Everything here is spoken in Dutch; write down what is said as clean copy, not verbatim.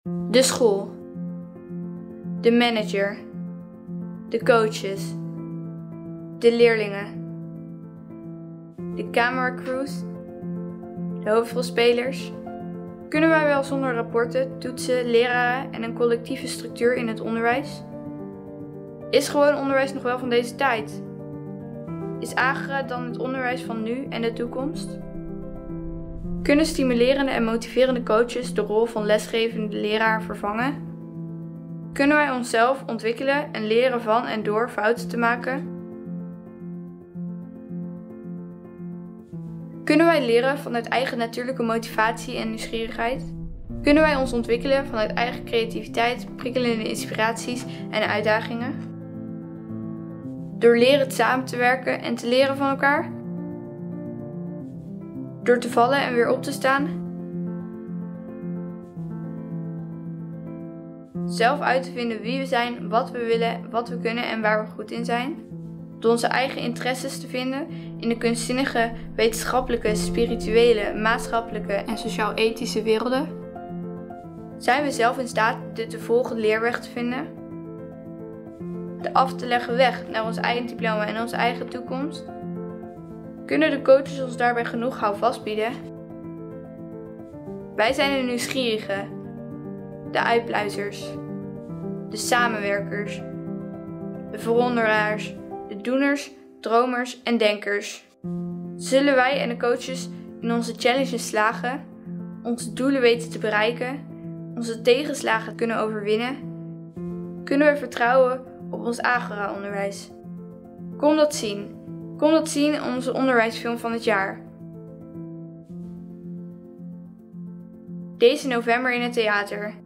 De school, de manager, de coaches, de leerlingen, de cameracrews, de hoofdrolspelers. Kunnen wij wel zonder rapporten, toetsen, leraren en een collectieve structuur in het onderwijs? Is gewoon onderwijs nog wel van deze tijd? Is Agera dan het onderwijs van nu en de toekomst? Kunnen stimulerende en motiverende coaches de rol van lesgevende leraar vervangen? Kunnen wij onszelf ontwikkelen en leren van en door fouten te maken? Kunnen wij leren vanuit eigen natuurlijke motivatie en nieuwsgierigheid? Kunnen wij ons ontwikkelen vanuit eigen creativiteit, prikkelende inspiraties en uitdagingen? Door leren samen te werken en te leren van elkaar? Door te vallen en weer op te staan? Zelf uit te vinden wie we zijn, wat we willen, wat we kunnen en waar we goed in zijn? Door onze eigen interesses te vinden in de kunstzinnige, wetenschappelijke, spirituele, maatschappelijke en sociaal-ethische werelden? Zijn we zelf in staat de te volgen leerweg te vinden? De af te leggen weg naar ons eigen diploma en onze eigen toekomst? Kunnen de coaches ons daarbij genoeg houvast bieden? Wij zijn de nieuwsgierigen, de uitpluizers, de samenwerkers, de verwonderaars, de doeners, dromers en denkers. Zullen wij en de coaches in onze challenges slagen, onze doelen weten te bereiken, onze tegenslagen kunnen overwinnen? Kunnen we vertrouwen op ons Agera-onderwijs? Kom dat zien. Kom dat zien in onze onderwijsfilm van het jaar. Deze november in het theater.